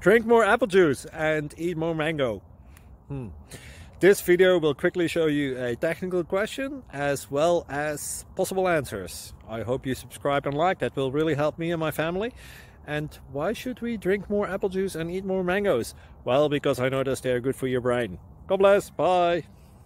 Drink more apple juice and eat more mango. This video will quickly show you a technical question as well as possible answers. I hope you subscribe and like, that will really help me and my family. And why should we drink more apple juice and eat more mangoes? Well, because I noticed they're good for your brain. God bless, bye!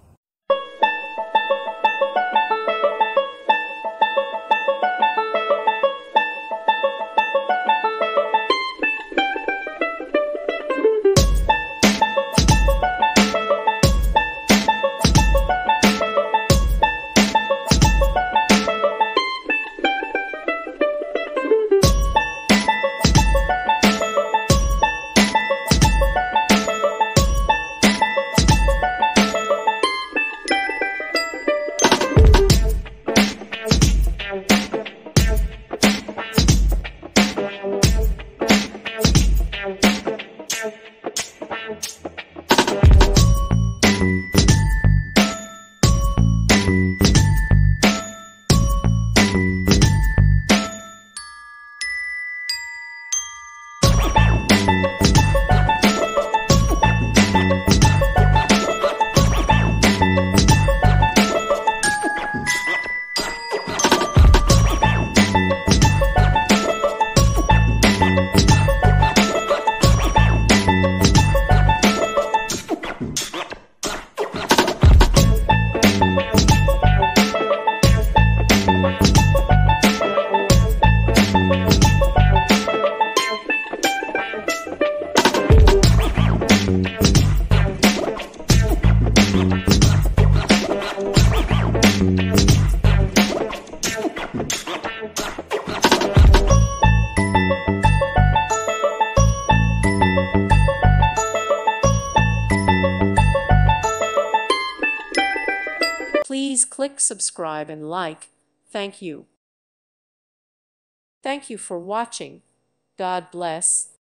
Please click subscribe and like. Thank you. Thank you for watching. God bless.